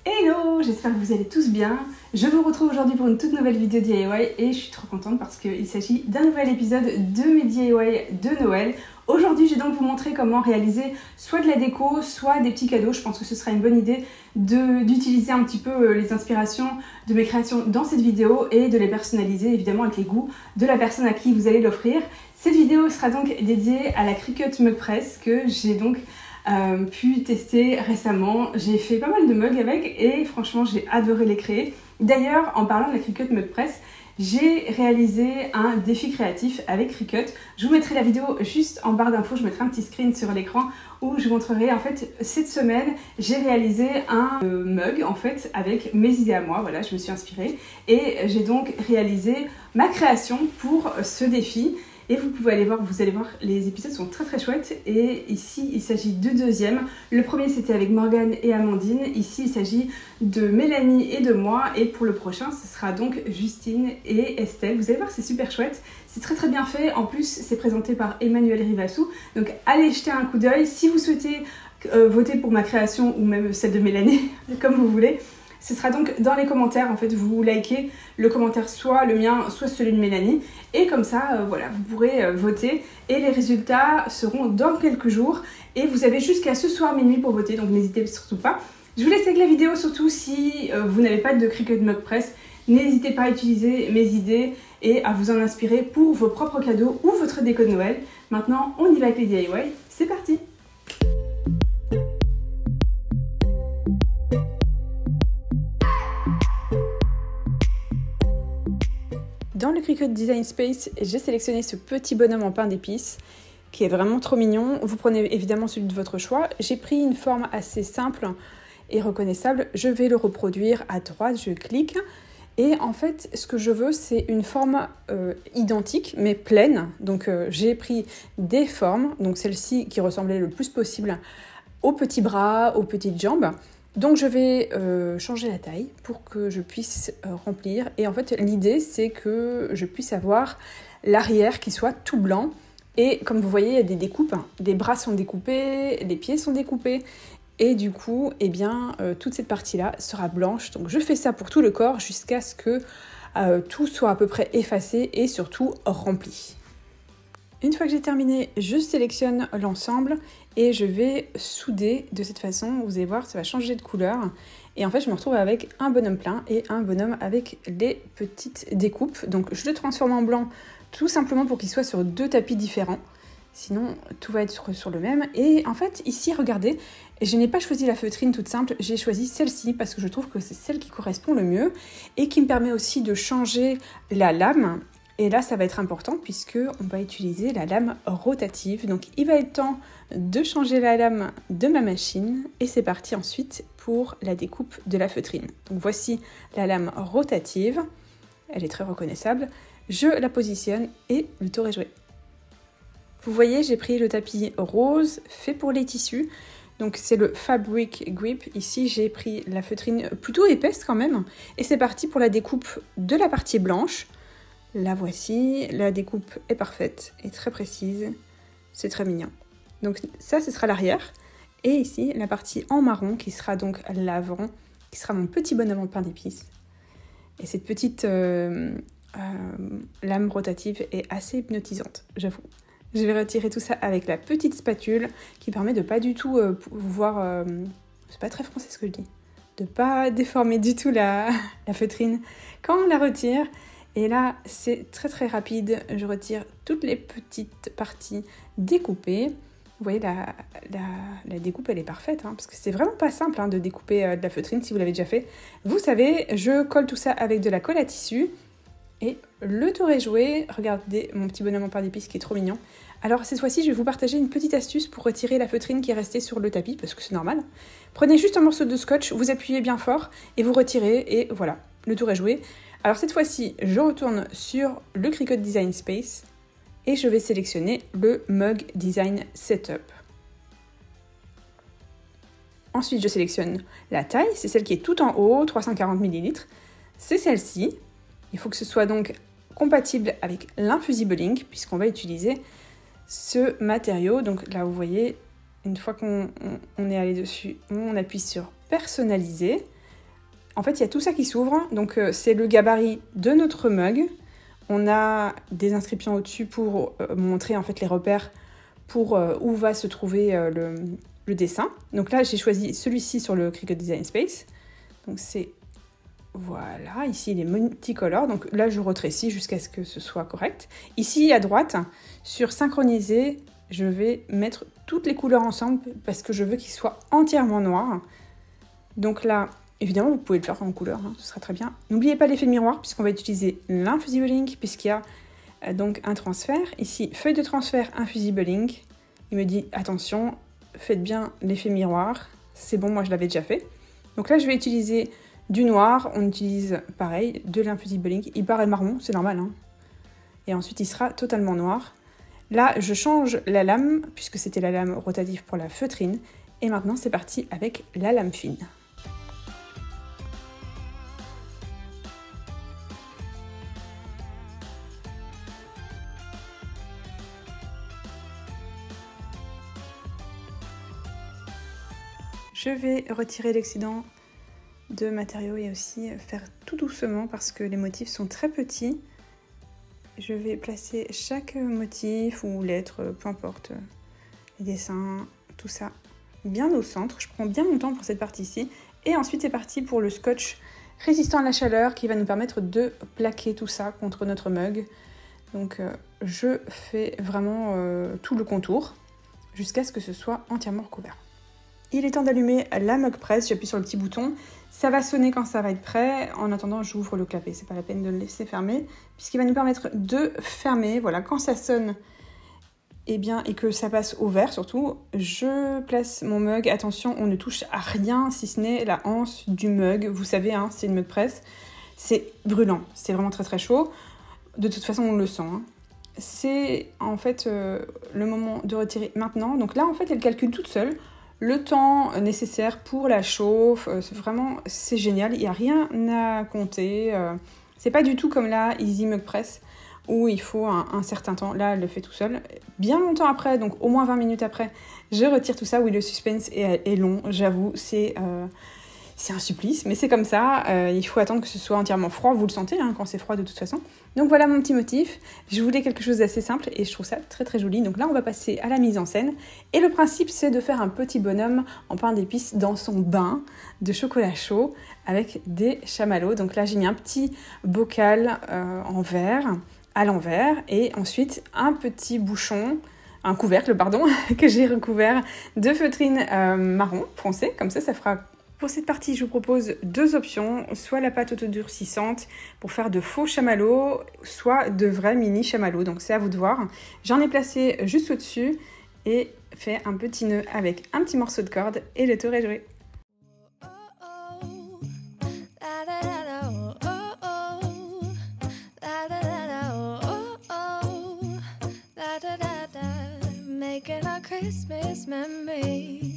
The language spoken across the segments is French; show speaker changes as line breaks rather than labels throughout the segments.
Hello, j'espère que vous allez tous bien. Je vous retrouve aujourd'hui pour une toute nouvelle vidéo DIY et je suis trop contente parce qu'il s'agit d'un nouvel épisode de mes DIY de Noël. Aujourd'hui, je vais donc vous montrer comment réaliser soit de la déco, soit des petits cadeaux. Je pense que ce sera une bonne idée d'utiliser un petit peu les inspirations de mes créations dans cette vidéo et de les personnaliser évidemment avec les goûts de la personne à qui vous allez l'offrir. Cette vidéo sera donc dédiée à la Cricut Mug Press que j'ai donc pu tester récemment. J'ai fait pas mal de mugs avec et franchement j'ai adoré les créer. D'ailleurs, en parlant de la Cricut Mug Press, j'ai réalisé un défi créatif avec Cricut. Je vous mettrai la vidéo juste en barre d'infos, je mettrai un petit screen sur l'écran où je vous montrerai en fait cette semaine j'ai réalisé un mug en fait avec mes idées à moi. Voilà, je me suis inspirée et j'ai donc réalisé ma création pour ce défi. Et vous pouvez aller voir, vous allez voir, les épisodes sont très chouettes. Et ici, il s'agit de deuxième. Le premier, c'était avec Morgane et Amandine. Ici, il s'agit de Mélanie et de moi. Et pour le prochain, ce sera donc Justine et Estelle. Vous allez voir, c'est super chouette. C'est très bien fait. En plus, c'est présenté par Emmanuel Rivassou. Donc, allez jeter un coup d'œil. Si vous souhaitez voter pour ma création ou même celle de Mélanie, comme vous voulez. Ce sera donc dans les commentaires, en fait, vous likez le commentaire, soit le mien, soit celui de Mélanie. Et comme ça, voilà, vous pourrez voter. Et les résultats seront dans quelques jours. Et vous avez jusqu'à ce soir minuit pour voter, donc n'hésitez surtout pas. Je vous laisse avec la vidéo, surtout si vous n'avez pas de Cricut Mug Press. N'hésitez pas à utiliser mes idées et à vous en inspirer pour vos propres cadeaux ou votre déco de Noël. Maintenant, on y va avec les DIY. C'est parti! Dans le Cricut Design Space, j'ai sélectionné ce petit bonhomme en pain d'épices qui est vraiment trop mignon. Vous prenez évidemment celui de votre choix. J'ai pris une forme assez simple et reconnaissable. Je vais le reproduire à droite, je clique. Et en fait, ce que je veux, c'est une forme identique mais pleine. Donc j'ai pris des formes, donc celle-ci qui ressemblait le plus possible aux petits bras, aux petites jambes. Donc je vais changer la taille pour que je puisse remplir. Et en fait, l'idée, c'est que je puisse avoir l'arrière qui soit tout blanc. Et comme vous voyez, il y a des découpes. Les bras sont découpés, les pieds sont découpés. Et du coup, eh bien, toute cette partie-là sera blanche. Donc je fais ça pour tout le corps jusqu'à ce que tout soit à peu près effacé et surtout rempli. Une fois que j'ai terminé, je sélectionne l'ensemble et je vais souder de cette façon. Vous allez voir, ça va changer de couleur. Et en fait, je me retrouve avec un bonhomme plein et un bonhomme avec les petites découpes. Donc, je le transforme en blanc tout simplement pour qu'il soit sur deux tapis différents. Sinon, tout va être sur le même. Et en fait, ici, regardez, je n'ai pas choisi la feutrine toute simple. J'ai choisi celle-ci parce que je trouve que c'est celle qui correspond le mieux et qui me permet aussi de changer la lame. Et là, ça va être important puisqu'on va utiliser la lame rotative. Donc, il va être temps de changer la lame de ma machine. Et c'est parti ensuite pour la découpe de la feutrine. Donc, voici la lame rotative. Elle est très reconnaissable. Je la positionne et le tour est joué. Vous voyez, j'ai pris le tapis rose fait pour les tissus. Donc, c'est le Fabric Grip. Ici, j'ai pris la feutrine plutôt épaisse quand même. Et c'est parti pour la découpe de la partie blanche. La voici, la découpe est parfaite et très précise, c'est très mignon. Donc ça, ce sera l'arrière. Et ici, la partie en marron qui sera donc l'avant, qui sera mon petit bonhomme en pain d'épices. Et cette petite lame rotative est assez hypnotisante, j'avoue. Je vais retirer tout ça avec la petite spatule qui permet de pas du tout pouvoir... c'est pas très français ce que je dis. De pas déformer du tout la feutrine quand on la retire. Et là, c'est très rapide. Je retire toutes les petites parties découpées. Vous voyez, la découpe, elle est parfaite, parce que c'est vraiment pas simple de découper de la feutrine si vous l'avez déjà fait. Vous savez, je colle tout ça avec de la colle à tissu. Et le tour est joué. Regardez mon petit bonhomme en pain d'épices qui est trop mignon. Alors cette fois-ci, je vais vous partager une petite astuce pour retirer la feutrine qui est restée sur le tapis, parce que c'est normal. Prenez juste un morceau de scotch, vous appuyez bien fort et vous retirez. Et voilà, le tour est joué. Alors cette fois-ci, je retourne sur le Cricut Design Space et je vais sélectionner le Mug Design Setup. Ensuite, je sélectionne la taille, c'est celle qui est tout en haut, 340 ml. C'est celle-ci. Il faut que ce soit donc compatible avec l'Infusible Ink puisqu'on va utiliser ce matériau. Donc là, vous voyez, une fois qu'on est allé dessus, on appuie sur Personnaliser. en fait, il y a tout ça qui s'ouvre. Donc, c'est le gabarit de notre mug. On a des inscriptions au-dessus pour montrer en fait les repères pour où va se trouver le dessin. Donc là, j'ai choisi celui-ci sur le Cricut Design Space. Donc c'est, voilà, ici il est multicolore. Donc là, je retrécis jusqu'à ce que ce soit correct. Ici, à droite, sur synchroniser, je vais mettre toutes les couleurs ensemble parce que je veux qu'il soit entièrement noir. Donc là, évidemment, vous pouvez le faire en couleur, hein, ce sera très bien. N'oubliez pas l'effet miroir puisqu'on va utiliser l'Infusible Ink puisqu'il y a donc un transfert. Ici, feuille de transfert Infusible Ink. Il me dit, attention, faites bien l'effet miroir. C'est bon, moi je l'avais déjà fait. Donc là, je vais utiliser du noir. On utilise, pareil, de l'Infusible Ink. Il paraît marron, c'est normal, hein. Et ensuite, il sera totalement noir. Là, je change la lame, puisque c'était la lame rotative pour la feutrine. Et maintenant, c'est parti avec la lame fine. Je vais retirer l'excédent de matériaux et aussi faire tout doucement parce que les motifs sont très petits. Je vais placer chaque motif ou lettre, peu importe, les dessins, tout ça, bien au centre. Je prends bien mon temps pour cette partie-ci. Et ensuite, c'est parti pour le scotch résistant à la chaleur qui va nous permettre de plaquer tout ça contre notre mug. Donc, je fais vraiment tout le contour jusqu'à ce que ce soit entièrement recouvert. Il est temps d'allumer la mug press, j'appuie sur le petit bouton. Ça va sonner quand ça va être prêt. En attendant, j'ouvre le clapet, c'est pas la peine de le laisser fermer, puisqu'il va nous permettre de fermer. Voilà, quand ça sonne et que ça passe au vert surtout, je place mon mug. Attention, on ne touche à rien si ce n'est la anse du mug. Vous savez, hein, c'est une mug press. C'est brûlant, c'est vraiment très très chaud. De toute façon, on le sent, hein. C'est en fait le moment de retirer maintenant. Donc là, en fait, elle calcule toute seule le temps nécessaire pour la chauffe. Vraiment, c'est génial. Il n'y a rien à compter. C'est pas du tout comme la Easy Mug Press où il faut un certain temps. Là, elle le fait tout seul. Bien longtemps après, donc au moins 20 minutes après, je retire tout ça. Oui, le suspense est long, j'avoue. C'est un supplice, mais c'est comme ça. Il faut attendre que ce soit entièrement froid. Vous le sentez hein, quand c'est froid de toute façon. Donc voilà mon petit motif. Je voulais quelque chose d'assez simple et je trouve ça très très joli. Donc là, on va passer à la mise en scène. Et le principe, c'est de faire un petit bonhomme en pain d'épices dans son bain de chocolat chaud avec des chamallows. Donc là, j'ai mis un petit bocal en verre à l'envers et ensuite un petit bouchon, un couvercle, pardon, que j'ai recouvert de feutrine marron foncé. Comme ça fera... Pour cette partie, je vous propose deux options, soit la pâte autodurcissante pour faire de faux chamallows, soit de vrais mini chamallows, donc c'est à vous de voir. J'en ai placé juste au-dessus et fait un petit nœud avec un petit morceau de corde et le tour est joué. Making our Christmas memories.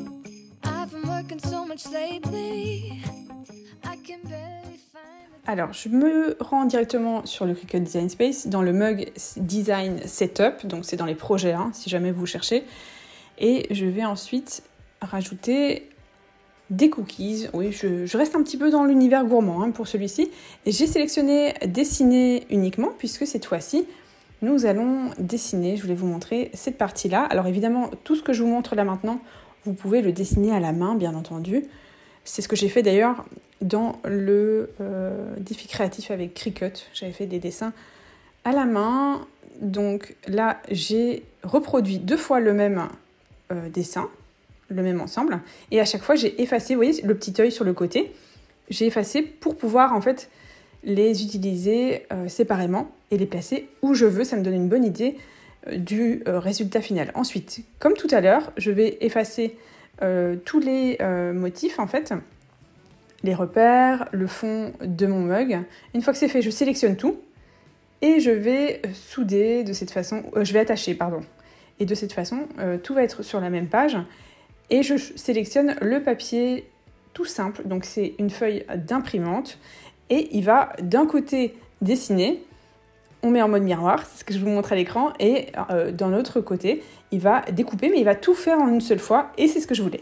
Alors, je me rends directement sur le Cricut Design Space dans le Mug Design Setup, donc c'est dans les projets, hein, si jamais vous cherchez. Et je vais ensuite rajouter des cookies. Oui, je reste un petit peu dans l'univers gourmand hein, pour celui-ci. Et j'ai sélectionné dessiner uniquement, puisque cette fois-ci, nous allons dessiner. Je voulais vous montrer cette partie-là. Alors évidemment, tout ce que je vous montre là maintenant, vous pouvez le dessiner à la main, bien entendu. C'est ce que j'ai fait d'ailleurs dans le défi créatif avec Cricut. J'avais fait des dessins à la main. Donc là, j'ai reproduit 2 fois le même dessin, le même ensemble. Et à chaque fois, j'ai effacé, vous voyez, le petit œil sur le côté. J'ai effacé pour pouvoir en fait les utiliser séparément et les placer où je veux. Ça me donne une bonne idée du résultat final. Ensuite, comme tout à l'heure, je vais effacer tous les motifs, en fait, les repères, le fond de mon mug. Une fois que c'est fait, je sélectionne tout et je vais souder de cette façon, je vais attacher, pardon. Et de cette façon, tout va être sur la même page et je sélectionne le papier tout simple. Donc c'est une feuille d'imprimante et il va d'un côté dessiner. On met en mode miroir, c'est ce que je vous montre à l'écran, et d'un autre côté, il va découper, mais il va tout faire en une seule fois, et c'est ce que je voulais.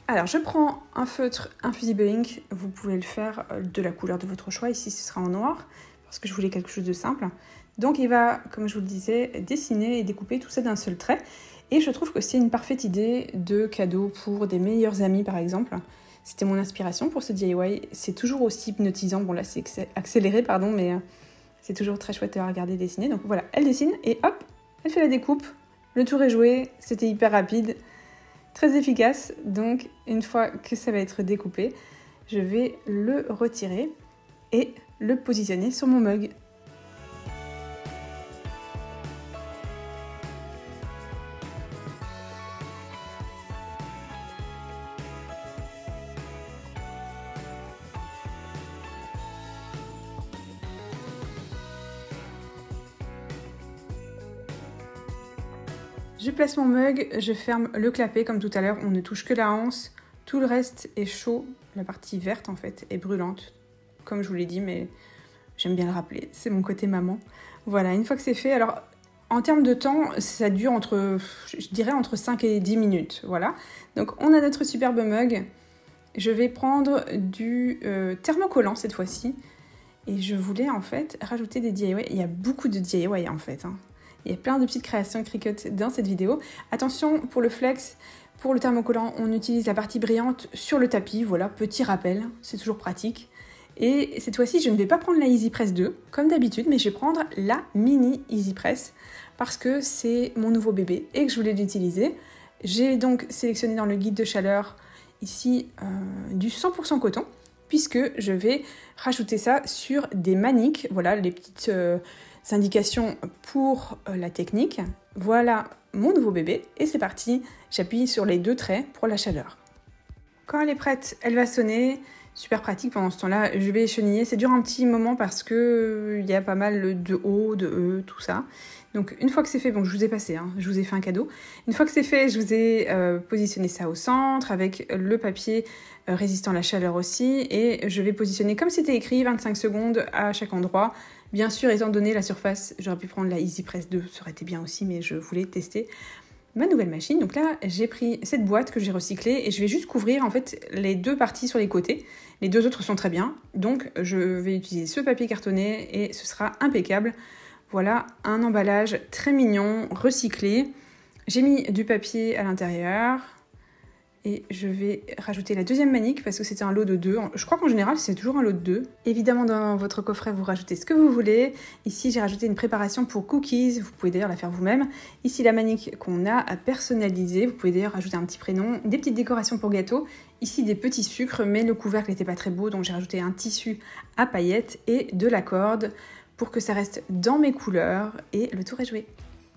Alors, je prends un feutre Infusible Ink. Vous pouvez le faire de la couleur de votre choix. Ici, ce sera en noir, parce que je voulais quelque chose de simple. Donc, il va, comme je vous le disais, dessiner et découper tout ça d'un seul trait. Et je trouve que c'est une parfaite idée de cadeau pour des meilleurs amis, par exemple. C'était mon inspiration pour ce DIY. C'est toujours aussi hypnotisant. Bon, là, c'est accéléré, pardon, mais c'est toujours très chouette de la regarder dessiner. Donc voilà, elle dessine et hop, elle fait la découpe. Le tour est joué. C'était hyper rapide. Très efficace, donc une fois que ça va être découpé, je vais le retirer et le positionner sur mon mug. Je place mon mug, je ferme le clapet comme tout à l'heure, on ne touche que la anse, tout le reste est chaud, la partie verte en fait est brûlante, comme je vous l'ai dit, mais j'aime bien le rappeler, c'est mon côté maman. Voilà, une fois que c'est fait, alors en termes de temps, ça dure je dirais entre 5 et 10 minutes, voilà. Donc on a notre superbe mug, je vais prendre du thermocollant cette fois-ci, et je voulais en fait rajouter des DIY, il y a beaucoup de DIY en fait, hein. Il y a plein de petites créations Cricut dans cette vidéo. Attention, pour le flex, pour le thermocollant, on utilise la partie brillante sur le tapis. Voilà, petit rappel, c'est toujours pratique. Et cette fois-ci, je ne vais pas prendre la EasyPress 2, comme d'habitude, mais je vais prendre la mini EasyPress, parce que c'est mon nouveau bébé et que je voulais l'utiliser. J'ai donc sélectionné dans le guide de chaleur, ici, du 100% coton, puisque je vais rajouter ça sur des maniques. Voilà, les petites... indications pour la technique. Voilà mon nouveau bébé et c'est parti. J'appuie sur les 2 traits pour la chaleur. Quand elle est prête, elle va sonner. Super pratique pendant ce temps-là. Je vais cheniller. Ça dure un petit moment parce que il y a pas mal de O, de E, tout ça. Donc une fois que c'est fait, bon je vous ai passé, hein, je vous ai fait un cadeau. Une fois que c'est fait, je vous ai positionné ça au centre avec le papier résistant à la chaleur aussi. Et je vais positionner comme c'était écrit, 25 secondes à chaque endroit. Bien sûr, étant donné la surface, j'aurais pu prendre la EasyPress 2, ça aurait été bien aussi, mais je voulais tester ma nouvelle machine. Donc là, j'ai pris cette boîte que j'ai recyclée et je vais juste couvrir en fait les 2 parties sur les côtés. Les 2 autres sont très bien, donc je vais utiliser ce papier cartonné et ce sera impeccable. Voilà un emballage très mignon, recyclé. J'ai mis du papier à l'intérieur. Et je vais rajouter la deuxième manique parce que c'était un lot de 2. Je crois qu'en général, c'est toujours un lot de 2. Évidemment, dans votre coffret, vous rajoutez ce que vous voulez. Ici, j'ai rajouté une préparation pour cookies. Vous pouvez d'ailleurs la faire vous-même. Ici, la manique qu'on a à personnaliser. Vous pouvez d'ailleurs rajouter un petit prénom, des petites décorations pour gâteau. Ici, des petits sucres, mais le couvercle n'était pas très beau. Donc, j'ai rajouté un tissu à paillettes et de la corde pour que ça reste dans mes couleurs. Et le tour est joué.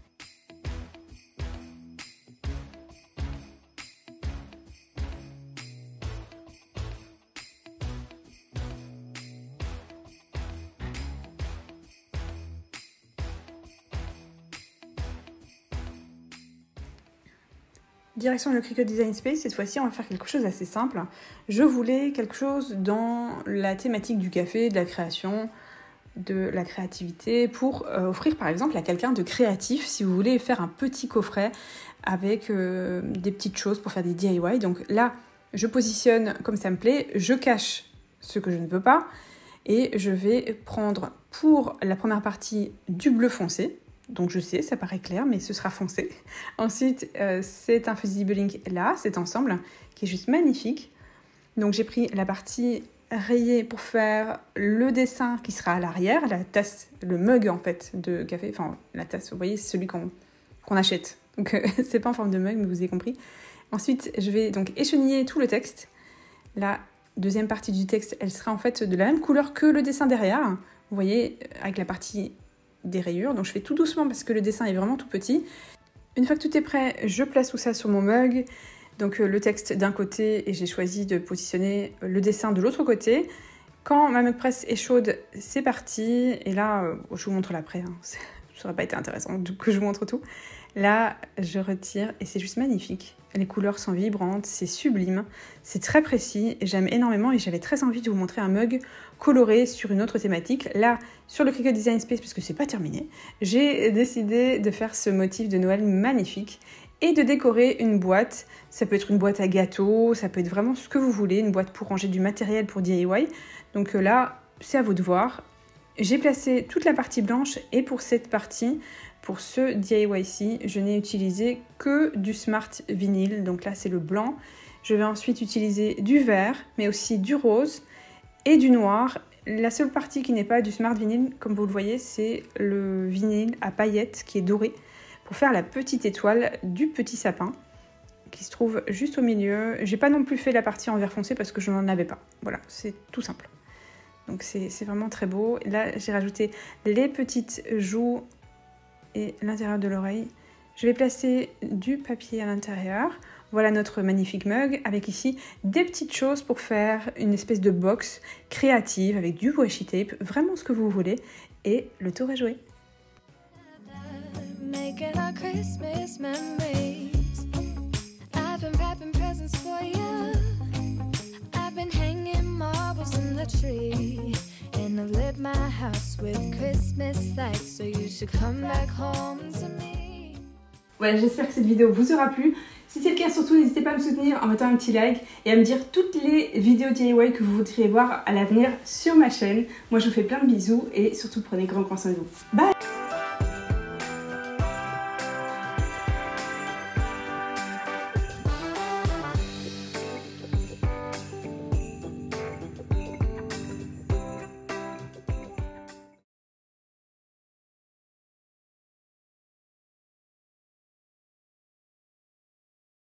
Direction le Cricut Design Space, cette fois-ci on va faire quelque chose d'assez simple. Je voulais quelque chose dans la thématique du café, de la création, de la créativité, pour offrir par exemple à quelqu'un de créatif, si vous voulez faire un petit coffret avec des petites choses pour faire des DIY. Donc là, je positionne comme ça me plaît, je cache ce que je ne veux pas, et je vais prendre pour la première partie du bleu foncé. Donc je sais, ça paraît clair, mais ce sera foncé. Ensuite, c'est Infusible Ink là, cet ensemble, qui est juste magnifique. Donc j'ai pris la partie rayée pour faire le dessin qui sera à l'arrière, la tasse, le mug en fait de café, enfin la tasse, vous voyez, c'est celui qu'on achète. Donc c'est pas en forme de mug, mais vous avez compris. Ensuite, je vais donc écheniller tout le texte. La deuxième partie du texte, elle sera en fait de la même couleur que le dessin derrière. Vous voyez, avec la partie des rayures, donc je fais tout doucement parce que le dessin est vraiment tout petit. Une fois que tout est prêt, je place tout ça sur mon mug, donc le texte d'un côté et j'ai choisi de positionner le dessin de l'autre côté. Quand ma mug press est chaude, c'est parti, et là, je vous montre l'après, hein. Ça n'aurait pas été intéressant que je vous montre tout. Là, je retire et c'est juste magnifique. Les couleurs sont vibrantes, c'est sublime, c'est très précis, j'aime énormément et j'avais très envie de vous montrer un mug coloré sur une autre thématique. Là, sur le Cricut Design Space, puisque c'est pas terminé, j'ai décidé de faire ce motif de Noël magnifique et de décorer une boîte. Ça peut être une boîte à gâteaux, ça peut être vraiment ce que vous voulez, une boîte pour ranger du matériel pour DIY. Donc là, c'est à vous de voir. J'ai placé toute la partie blanche et pour cette partie, pour ce DIY-ci, je n'ai utilisé que du Smart Vinyl. Donc là, c'est le blanc. Je vais ensuite utiliser du vert, mais aussi du rose et du noir. La seule partie qui n'est pas du Smart Vinyl, comme vous le voyez, c'est le vinyle à paillettes qui est doré pour faire la petite étoile du petit sapin qui se trouve juste au milieu. J'ai pas non plus fait la partie en vert foncé parce que je n'en avais pas. Voilà, c'est tout simple. Donc c'est vraiment très beau. Là, j'ai rajouté les petites joues et l'intérieur de l'oreille. Je vais placer du papier à l'intérieur. Voilà notre magnifique mug avec ici des petites choses pour faire une espèce de box créative avec du washi tape, vraiment ce que vous voulez. Et le tour est joué. Voilà, j'espère que cette vidéo vous aura plu. Si c'est le cas, surtout n'hésitez pas à me soutenir en mettant un petit like et à me dire toutes les vidéos DIY que vous voudriez voir à l'avenir sur ma chaîne. Moi je vous fais plein de bisous et surtout prenez grand soin de vous. Bye!